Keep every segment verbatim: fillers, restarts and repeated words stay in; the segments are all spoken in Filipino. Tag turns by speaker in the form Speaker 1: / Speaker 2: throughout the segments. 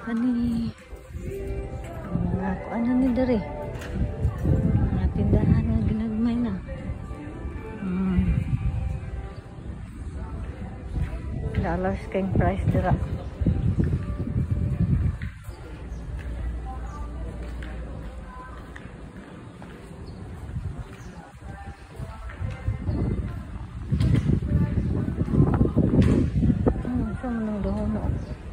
Speaker 1: Tiffany. Mga kuan na ni dere. Mga tindahan nga ginagmay na. Hmm. Dollars kayong price dira. Hmm, sa manang doon no.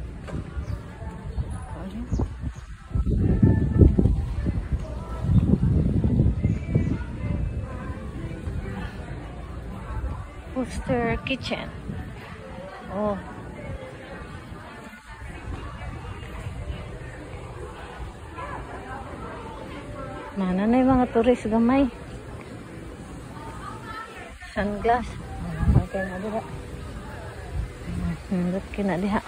Speaker 1: Worcester Kitchen. Oh. Mana na yung mga turis gamay. Sunglass. Oh, okay na diha. Nandot kina diha.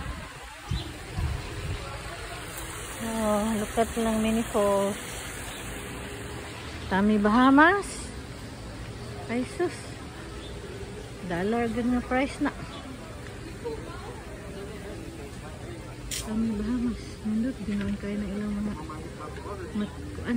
Speaker 1: Oh, lukat lang mini falls. Tommy Bahamas. Pesos. Dollar gan nga price na. Tommy Bahamas. Nandot ginawan kayo na ilang mga matkuan.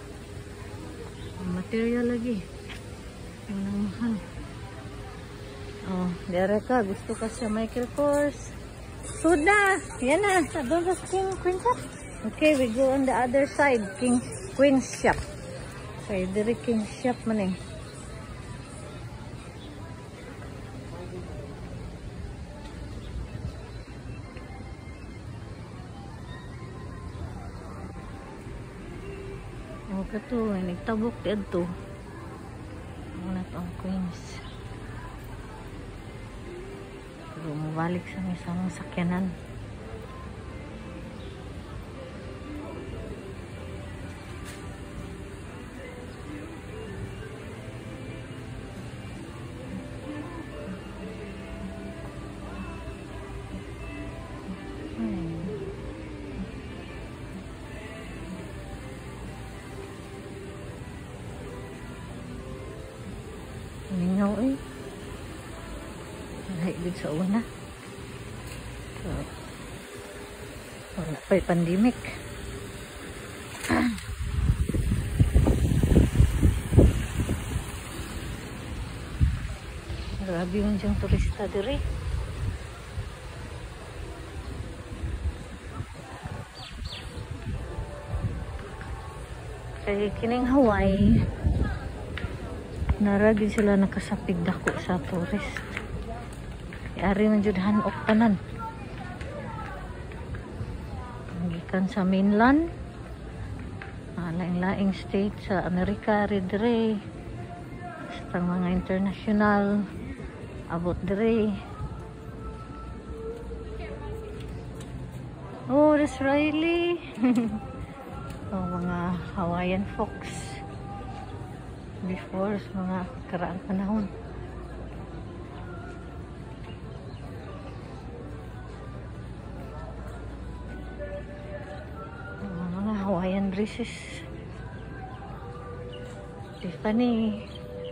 Speaker 1: Material lagi. Ang mahal. Oh, dere ka. Gusto ka sa Michael Kors. Suda! Yan na. Doon sa King Queen Shop. Okay, we go on the other side. King Queen Shop. Okay, dere King Shop man eh. Oh, kato. Nagtabok dito. Muna to ang Queens. Pero mabalik sa isang sakyanan. Mingaw eh. Nahaibig sa una. So, wala pa'y pandemic. Grabe yung diyang turista diri. Kaya kining Hawaii. Naragi sila nakasapig dako sa tourist. Ari man jud hanok tanan. Gikan sa mainland, laing-laing state sa Amerika, dire. Sa mga international abot dire. Oh, that's Riley. Oh, mga Hawaiian folks. Before sa mga karaang panahon. Uh, mga Hawaiian dresses. Tiffany.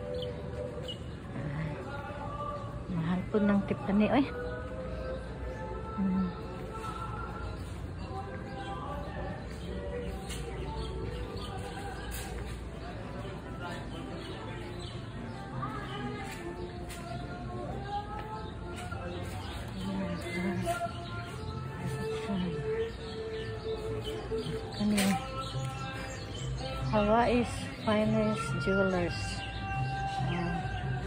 Speaker 1: Uh, mahal po ng Tiffany. Ay. Hmm. Hawaii's finest jewelers. Uh,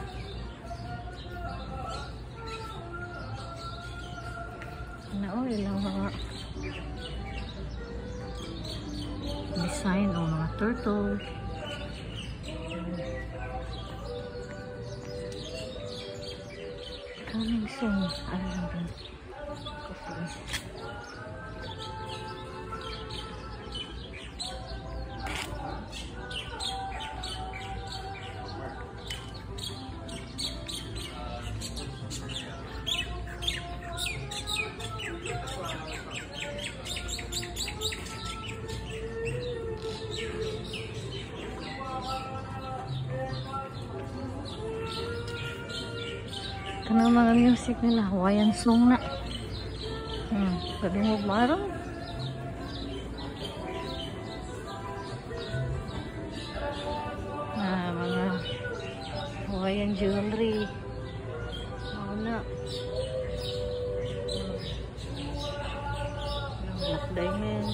Speaker 1: na oh, ilang mga design o mga turtle. Coming soon. Ano lang din? Coffee. Kanang mga music nila, Hawaiian song na. Hmm, kadungog maron. jewelry. Ano na. Black diamonds.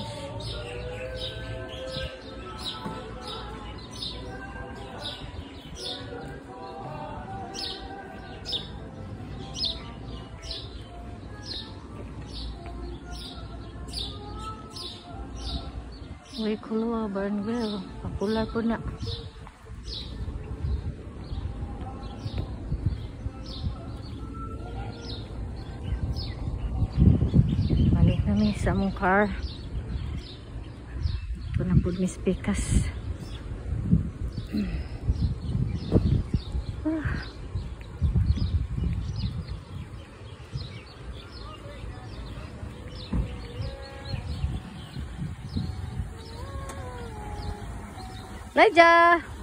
Speaker 1: Uy, kulwa, Barnwell. Popular po na. Balik namin sa among car. Ito na po Miss Pikas. Ah. Laja.